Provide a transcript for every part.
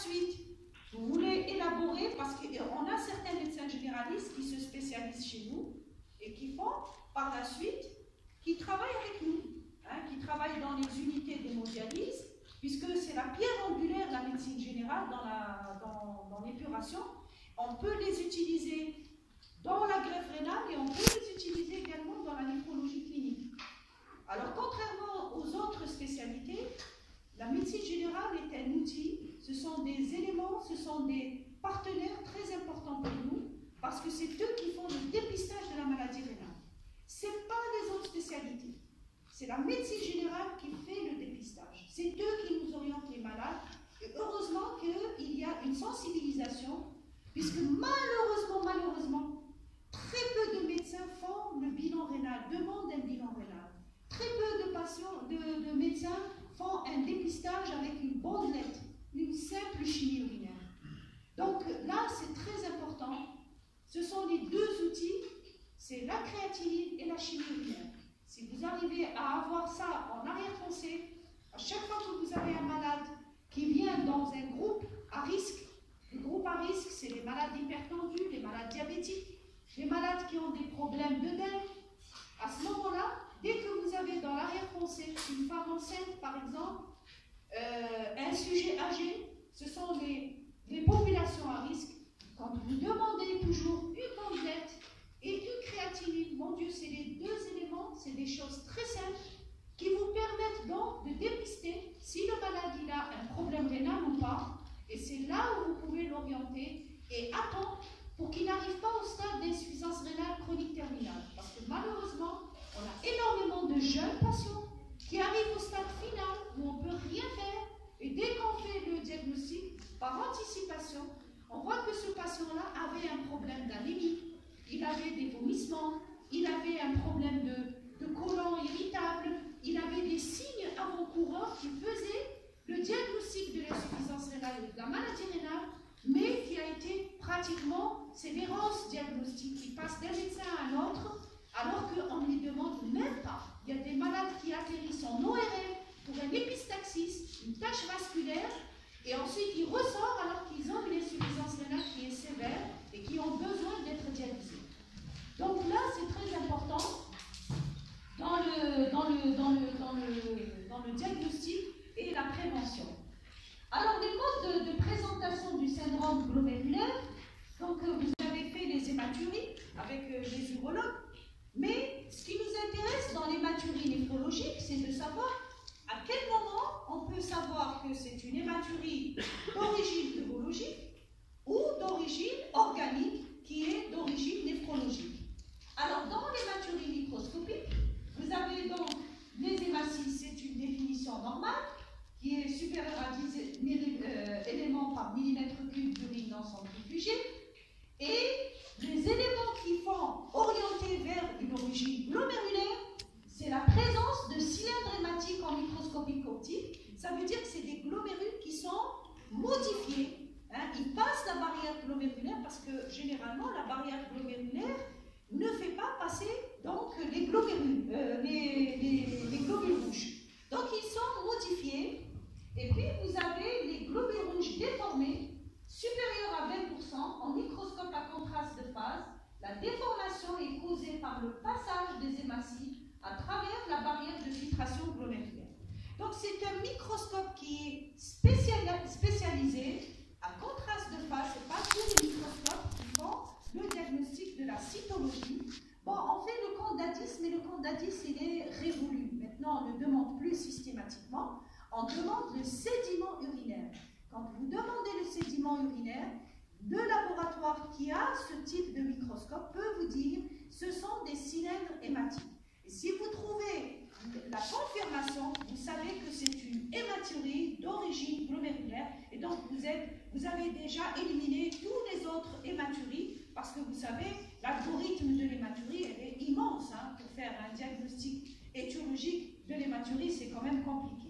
suite, vous voulez élaborer, parce qu'on a certains médecins généralistes qui se spécialisent chez nous et qui font par la suite, qui travaillent avec nous, hein, qui travaillent dans les unités d'hémodialyse, puisque c'est la pierre angulaire de la médecine générale dans l'épuration. On peut les utiliser dans la greffe rénale et on peut les utiliser également dans la néphrologie clinique. Alors, contrairement aux autres spécialités, la médecine générale est un outil, ce sont des éléments, ce sont des partenaires très importants pour nous, parce que c'est eux qui font le dépistage de la maladie rénale. Ce n'est pas les autres spécialités. C'est la médecine générale qui fait le dépistage. C'est eux qui nous orientent les malades. Et heureusement qu'il y a une sensibilisation, puisque malheureusement, très peu de médecins font le bilan rénal, demandent un bilan rénal. Très peu de patients, de médecins font un dépistage avec une bandelette, une simple chimie urinaire. Donc là, c'est très important. Ce sont les deux outils, c'est la créatinine et la chimie urinaire. Si vous arrivez à avoir ça en arrière-pensée, à chaque fois que vous avez un malade qui vient dans un groupe à risque, le groupe à risque, c'est les malades hypertendus, les malades diabétiques, les malades qui ont des problèmes de nerfs. À ce moment-là, dès que vous avez dans l'arrière-pensée une femme enceinte, par exemple, un sujet âgé, ce sont les populations à risque. Quand vous demandez toujours une bandelette et une créatinine, mon Dieu, c'est les deux éléments, c'est des choses très simples qui vous permettent donc de dépister si le malade il a un problème rénal ou pas. Et c'est là où vous pouvez l'orienter et attendre pour qu'il n'arrive pas au stade d'insuffisance rénale chronique terminale. Parce que malheureusement, on a énormément de jeunes patients qui arrivent au stade final où on ne peut rien faire. Et dès qu'on fait le diagnostic, par anticipation, on voit que ce patient-là avait un problème d'anémie, il avait des vomissements, il avait un problème de côlon irritable, il avait des signes avant-coureurs qui faisaient le diagnostic de l'insuffisance rénale et de la maladie rénale, mais qui a été pratiquement, c'est l'errance diagnostique qui passe d'un médecin à un autre, alors qu'on ne lui demande même pas. Il y a des malades qui atterrissent en ORL pour un épistaxis, une tache vasculaire, et ensuite ils ressortent alors qu'ils ont une insuffisance rénale qui est sévère et qui ont besoin d'être dialysés. Donc là, c'est très important dans le diagnostic et la prévention. Alors, les modes de présentation du syndrome glomérulaire, donc vous avez fait les hématuries avec les urologues, mais ce qui nous intéresse dans l'hématurie néphrologique, c'est de savoir à quel moment on peut savoir que c'est une hématurie d'origine urologique ou d'origine organique qui est d'origine néphrologique. Alors, dans l'hématurie microscopique, vous avez donc les hématies, c'est une définition normale qui est supérieure à 10 éléments par millimètre cube d'urine non centrifugée, et les éléments qui font orienter vers une origine glomérulaire, c'est la présence de cylindres hématiques en microscopie optique. Ça veut dire que c'est des glomérules qui sont modifiés. Hein, ils passent la barrière glomérulaire parce que généralement la barrière glomérulaire ne fait pas passer donc les glomérules, les globules rouges. Donc ils sont modifiés. Et puis vous avez les globules rouges déformés, supérieurs à 20% en microscope à contraste de phase. La déformation est causée par le passage des hématies à travers la barrière de filtration glomérulaire. Donc c'est un microscope qui est spécialisé à contraste de phase. Ce n'est pas tous les microscopes qui font le diagnostic de la cytologie. Bon, on fait le compte d'Addis, mais le compte d'Addis, il est révolu. Maintenant, on ne demande plus systématiquement, on demande le sédiment urinaire. Quand vous demandez le sédiment urinaire, le laboratoire qui a ce type de microscope peut vous dire ce sont des cylindres hématiques. Et si vous trouvez la confirmation, vous savez que c'est une hématurie d'origine glomérulaire et donc vous avez déjà éliminé tous les autres hématuries parce que vous savez, l'algorithme de l'hématurie est immense. Hein, pour faire un diagnostic étiologique de l'hématurie, c'est quand même compliqué.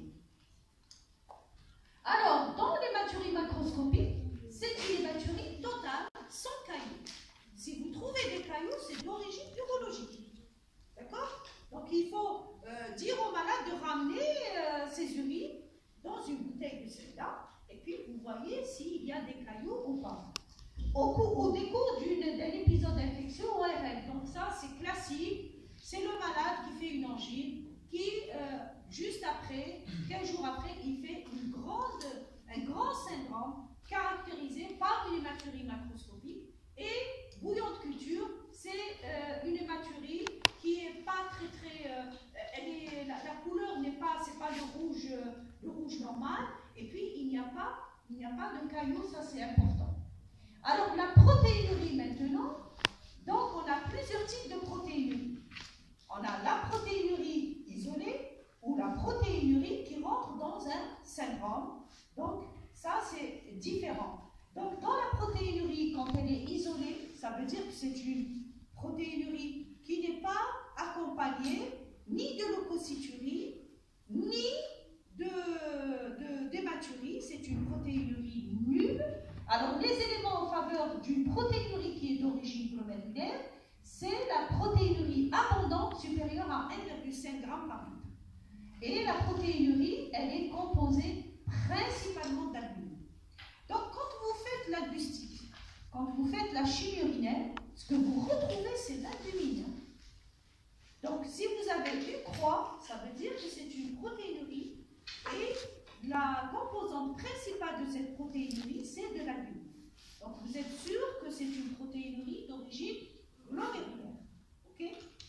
Alors, dans l'hématurie macroscopique, c'est une hématurie totale sans cailloux. Si vous trouvez des cailloux, c'est d'origine urologique. D'accord? Donc, il faut dire au malade de ramener ses urines dans une bouteille de celle-là, et puis vous voyez voyez s'il y a des caillots ou pas. Au décours d'un épisode d'infection ORL. Donc ça, c'est classique. C'est le malade qui fait une angine, qui, juste après, quelques jours après, il fait un grand syndrome caractérisé par une hématurie macroscopique. Et bouillon de culture, c'est une hématurie qui n'est pas la couleur n'est pas, c'est pas le rouge normal. Et puis, il n'y a pas de caillots, ça c'est important. Alors, la protéinurie maintenant, donc on a plusieurs types de protéinurie. On a la protéinurie isolée ou la protéinurie qui rentre dans un syndrome. Donc, ça c'est différent. Donc, dans la protéinurie, quand elle est isolée, ça veut dire que c'est une protéinurie qui n'est pas accompagnée ni de leucocyturie, ni d'hématurie. C'est une protéinurie nulle. Alors, les éléments en faveur d'une protéinurie qui est d'origine glomérulaire, c'est la protéinurie abondante supérieure à 1,5 g par litre. Et la protéinurie, elle est composée principalement d'albumine. Donc, quand vous faites l'albustique, quand vous faites la chimie urinaire, ce que vous retrouvez, c'est l'albumine. Donc, si vous avez une croix, ça veut dire que c'est une protéinurie et la composante principale de cette protéinurie, c'est de l'albumine. Donc, vous êtes sûr que c'est une protéinurie d'origine glomérulaire. OK?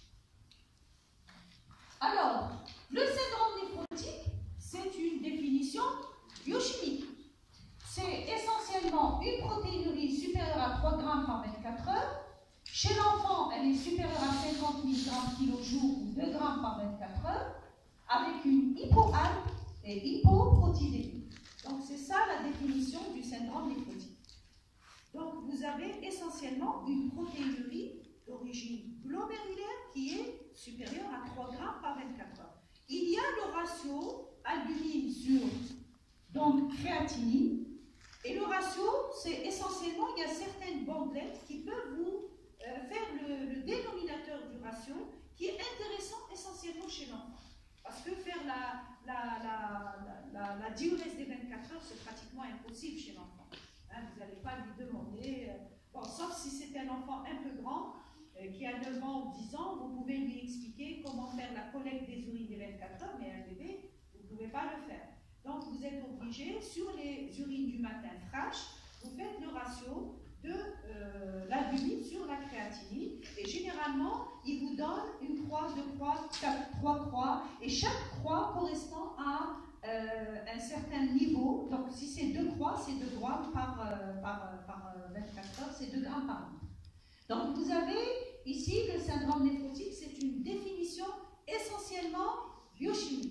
Alors, le syndrome néphrotique, c'est une définition biochimique. C'est essentiellement une protéinurie supérieure à 3 g par 24 heures. Chez l'enfant, elle est supérieure à 50 mg kg jour ou 2 g par 24 heures, avec une hypoalbe et hypoprotinémie. Donc, c'est ça la définition du syndrome néphrotique. Donc, vous avez essentiellement une protéinurie d'origine glomérulaire qui est supérieure à 3 g par 24 heures. Il y a le ratio albumine sur donc créatinine. Et le ratio, c'est essentiellement, il y a certaines bandelettes qui peuvent vous faire le dénominateur du ratio, qui est intéressant essentiellement chez l'enfant. Parce que faire la diurèse des 24 heures, c'est pratiquement impossible chez l'enfant. Hein, vous n'allez pas lui demander, bon, sauf si c'est un enfant un peu grand, qui a 9 ans ou 10 ans, vous pouvez lui expliquer comment faire la collecte des urines des 24 heures, mais un bébé, vous ne pouvez pas le faire. Donc, vous êtes obligé, sur les urines du matin fraîches, vous faites le ratio de l'albumine sur la créatinine. Et généralement, il vous donne une croix, 2 croix, 3 croix. Et chaque croix correspond à un certain niveau. Donc, si c'est 2 croix, c'est 2 grammes par 24 heures, c'est 2 grammes par litre. Donc, vous avez ici le syndrome néphrotique, c'est une définition essentiellement biochimique.